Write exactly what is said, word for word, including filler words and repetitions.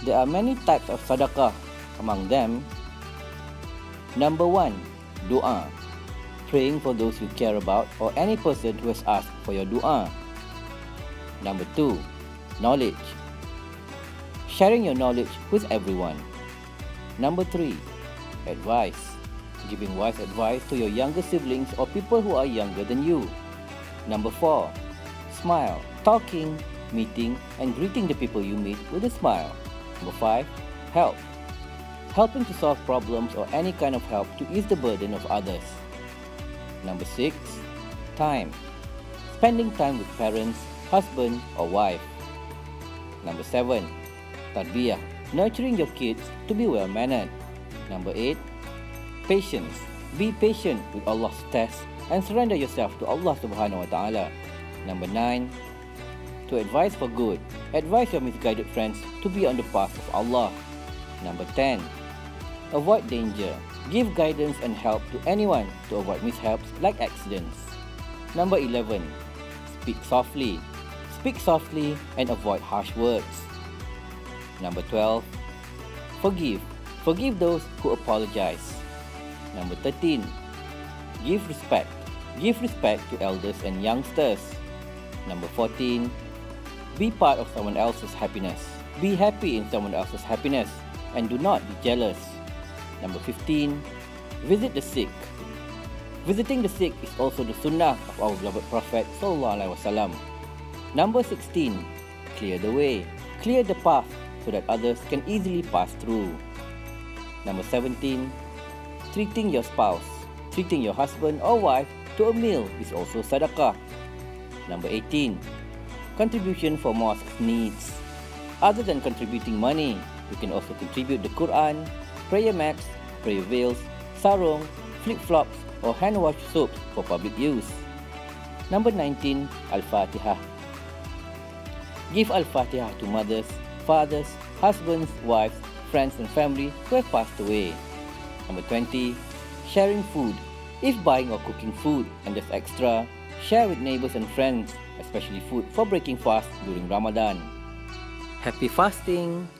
There are many types of sadaqah. Among them, number one, dua, praying for those you care about or any person who has asked for your dua. Number two, knowledge, sharing your knowledge with everyone. Number three, advice, giving wise advice to your younger siblings or people who are younger than you. Number four, smile, talking, meeting and greeting the people you meet with a smile. Number five, help, helping to solve problems or any kind of help to ease the burden of others. Number six, time, spending time with parents, husband or wife. Number seven, tarbiyah, nurturing your kids to be well-mannered. Number eight, patience, be patient with Allah's test and surrender yourself to Allah subhanahu wa ta'ala. Number nine, to advise for good, advise your misguided friends to be on the path of Allah. Number ten, avoid danger, give guidance and help to anyone to avoid mishaps like accidents. Number eleven, speak softly, speak softly and avoid harsh words. Number twelve, forgive, forgive those who apologize. Number thirteen, give respect, give respect to elders and youngsters. Number fourteen, be part of someone else's happiness. Be happy in someone else's happiness and do not be jealous. Number fifteen, visit the sick. Visiting the sick is also the sunnah of our beloved Prophet sallallahu alaihi wasallam. Number sixteen, clear the way, clear the path so that others can easily pass through. Number seventeen, treating your spouse, treating your husband or wife to a meal is also sadaqah. Number eighteen, contribution for mosque needs. Other than contributing money, you can also contribute the Quran, prayer mats, prayer veils, sarung, flip-flops or hand wash soaps for public use. Number nineteen, Al-Fatiha. Give Al-Fatiha to mothers, fathers, husbands, wives, friends and family who have passed away. Number twenty, sharing food. If buying or cooking food and there's extra, share with neighbors and friends, especially food for breaking fast during Ramadan. Happy fasting!